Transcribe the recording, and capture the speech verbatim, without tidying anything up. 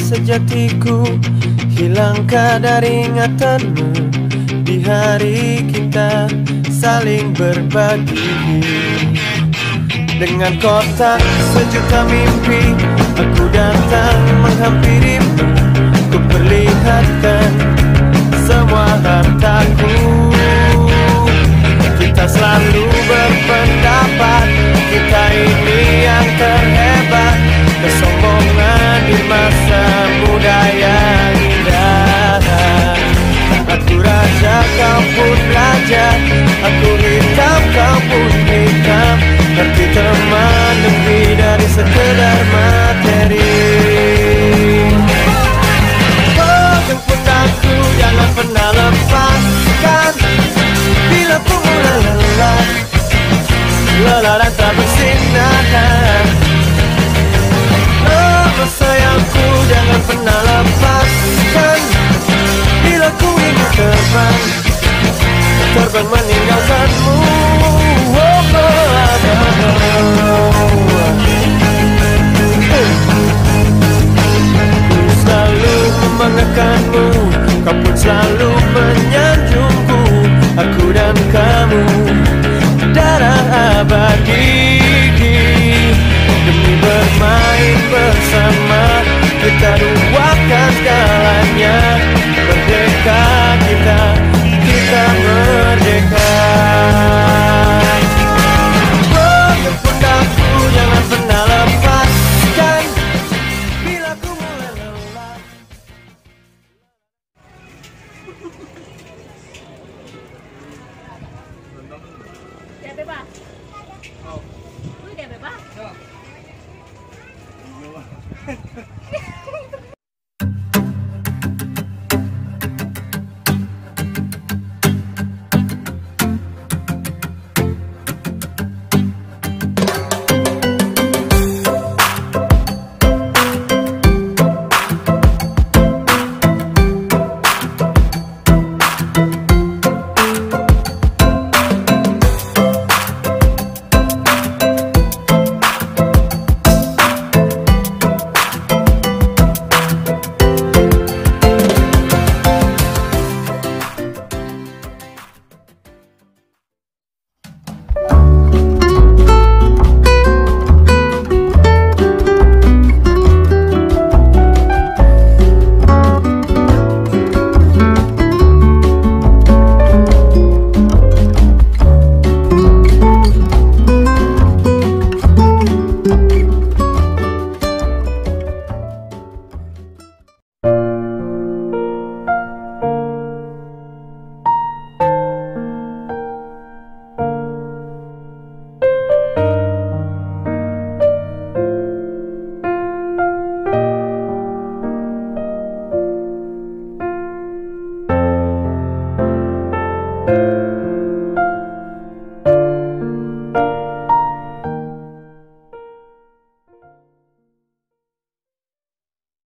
sejatiku, hilangkah dari ingatanmu di hari kita saling berbagi. Dengan kotak sejuta mimpi, aku datang menghampirimu, ku perlihatkan semua hartaku. Kita selalu berpendapat, kita ini yang terhebat, kesombongan di masa muda yang indah. Aku raja, kau pun raja, aku hitam, kau pun hitam, arti teman lebih dari sekedar materi. Oh, jemput aku, jangan pernah lepaskan, bila ku mulai lelah, lelah dan tak bersinar. Oh, sayangku, jangan pernah lepaskan, bila ku ingin terbang, terbang meninggalkanmu. Oh, oh, oh, oh. Ku selalu membanggakanmu, kau pun selalu menyanjungku. Aku dan kamu darah abadi, demi bermain bersama, kita duakan segalanya. Merdeka kita, kita merdeka. Oh, pundakku, jangan pernah lepaskan, bila ku mulai lelah. Đẹp đấy bà. Ui, đẹp đấy bà. Thank you.